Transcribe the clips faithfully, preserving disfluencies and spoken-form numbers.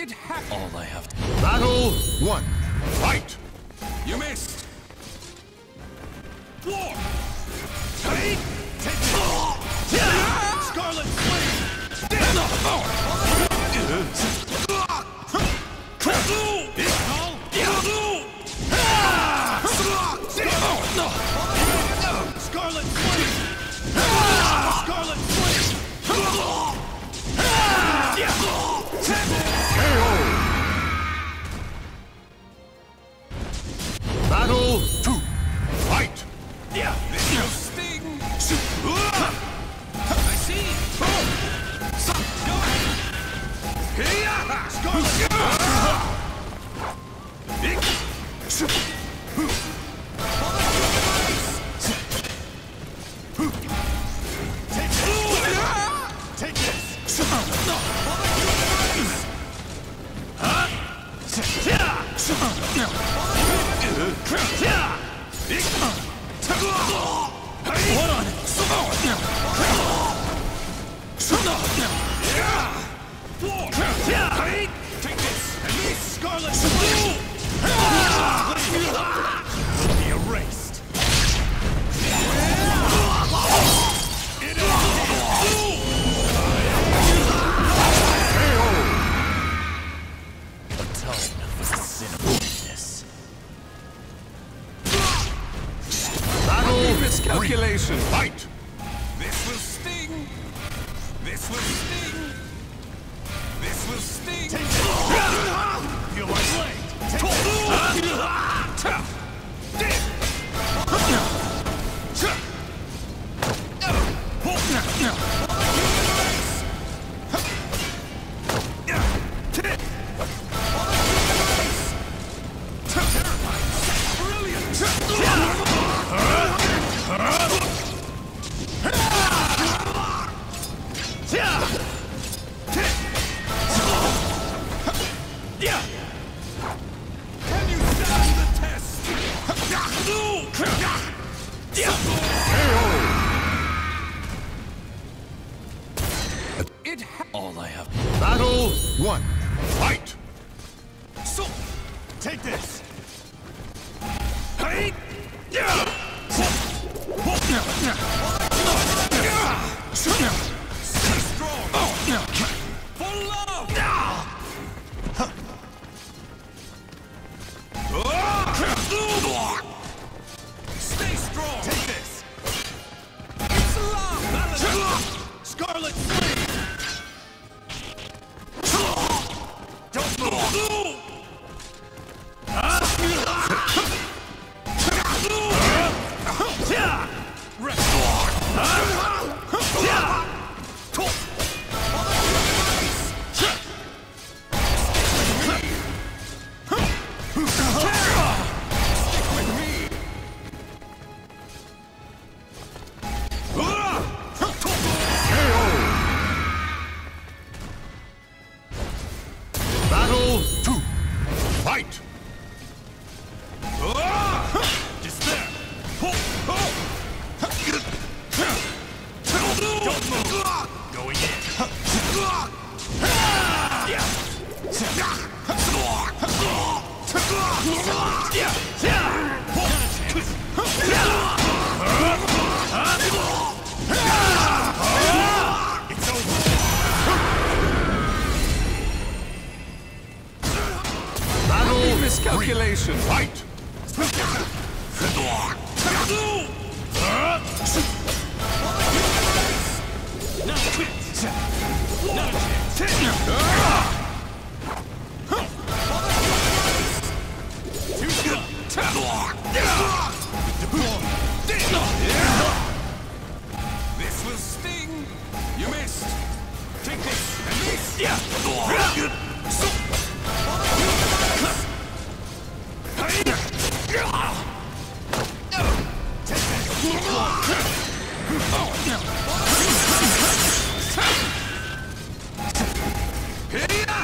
It ha- All I have to. Battle one. Fight! You missed. War. Take. Take it. Scarlet Flame. Scarlet Flame. Scarlet Flame. Battle two. Fight! Yeah. This will sting. I see. So, go ahead. Scarlet. Take this. Hold on. Take this. And me, Scarlet. Be erased. It is. Atone for the sin of weakness. Battle Miscalculation. three. Fight! This will sting. This will sting. This will sting. Feel my blade. Can you stand the test? It ha- All I have. Battle one. Fight! So, take this. Hey! Yeah! Stay strong. For love. Stay strong. Take this. It's love. Balance. Scarlet Flame. Don't move. Battle two. Fight! Despair. Don't move. Going in. It's over. Battle Miscalculation. three. Fight! Not a chance. Not a chance. Too good. This will sting. You missed. Take this and this. Yeah. Take this.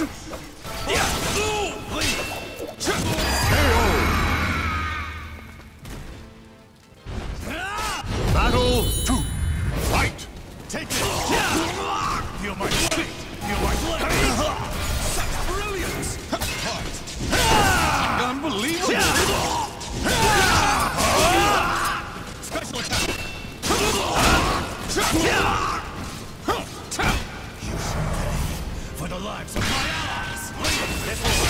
Battle two. Fight! Take this! Feel my fate! Feel my flame! Such brilliance! Unbelievable! Special attack! You shall pay for the lives of my allies! This will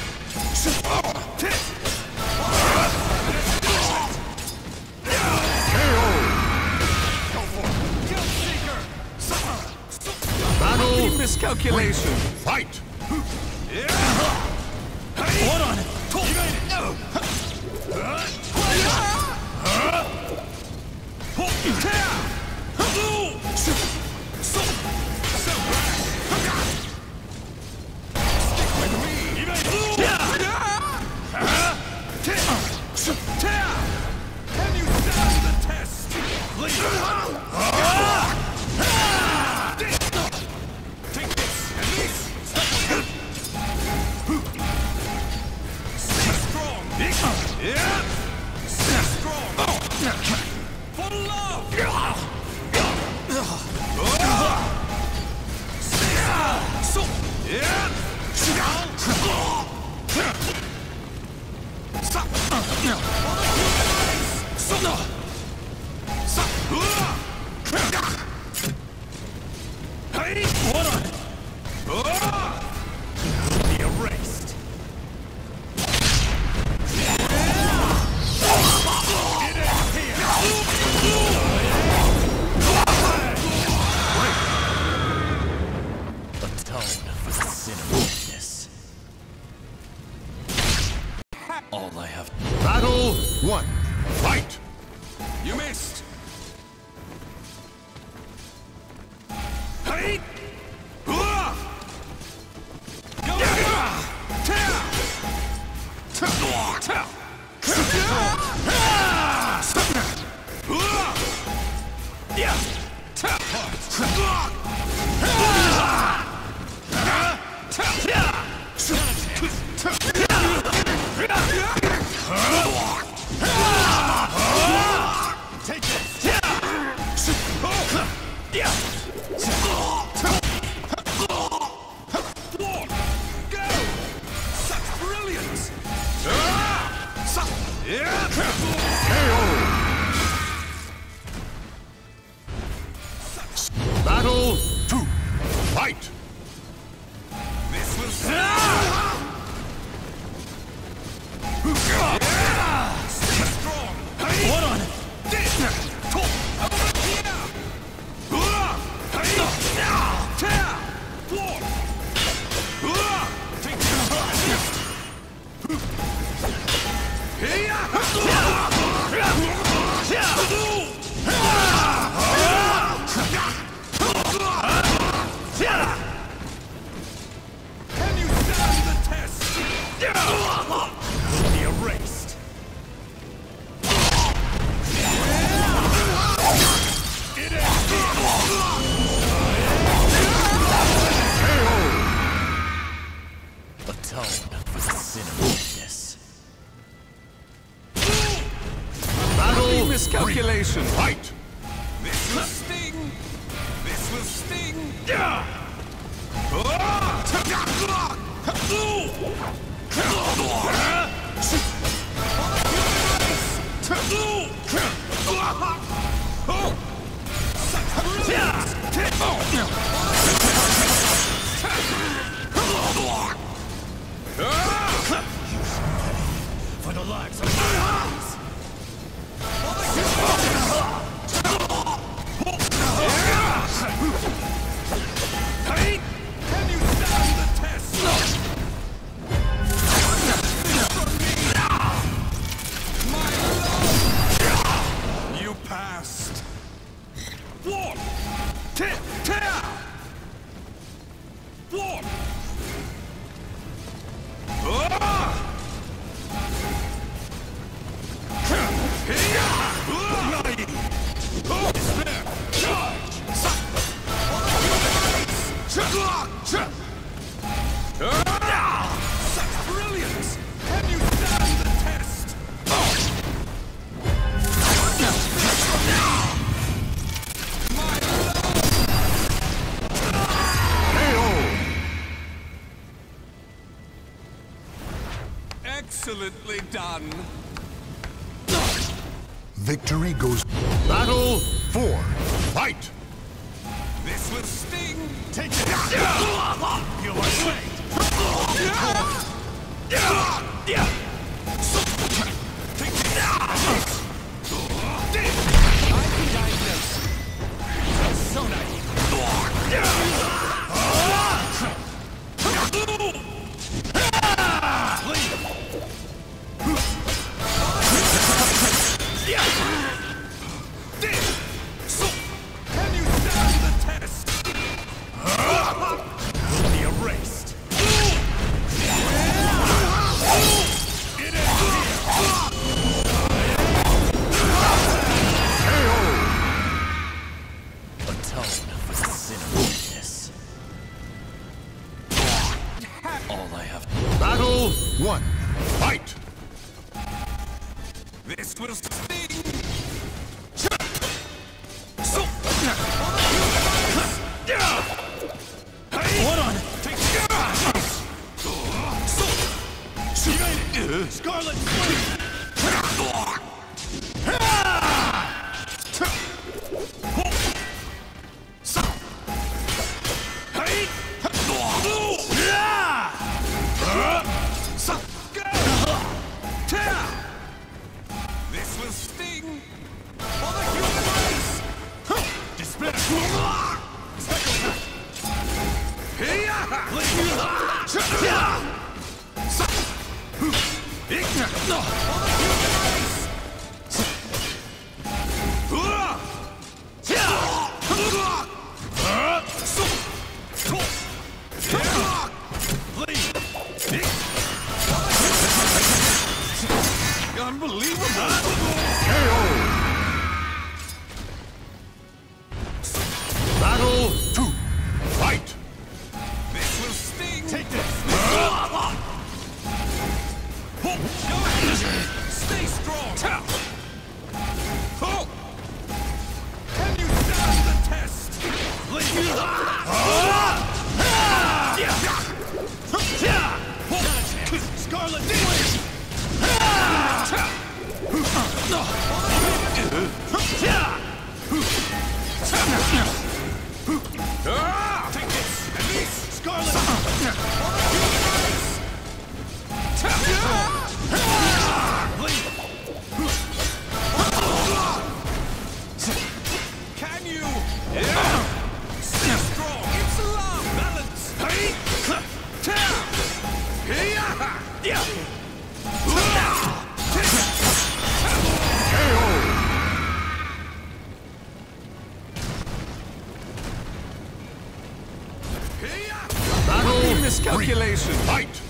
Battle Miscalculation! fight! Hold on! You made it! Can you stand the test? Take this and this! Stay strong! Yeah! Stay strong! For love! Stay strong! So! Yeah! Hold on! Be erased! Atone for the sin of weakness. All I have. Battle one. Fight! You missed! Hey! Take this! Go! Such brilliance! Battle two. Fight! This was stay strong! Hold on! Can you stand the test? Be erased! Atone for the sin of weakness. Battle Miscalculation! three. Fight! This will sting! This will sting! For the lives of my allies. Can you stand the test? My love! You passed! One! Tear! Tear! One! Ah! Excellently done. Victory goes. Battle four. Fight! This will sting. Take it! You are slain! I can diagnose. So Can you stand the test? Be erased! It is atone for the sin of weakness. All I have. Battle one. Fight! This will sting. Hold on! Take Scarlet Flame! This will sting. For the human race. Despair! Unbelievable. K O! Battle two. Fight! This will sting. Take this! Stay strong. Oh. Can you stand the test? Scarlet Flame! Take this. At least. Scarlet! Can you? Stay strong. It's love. Balance. Battle Miscalculation. three. Fight!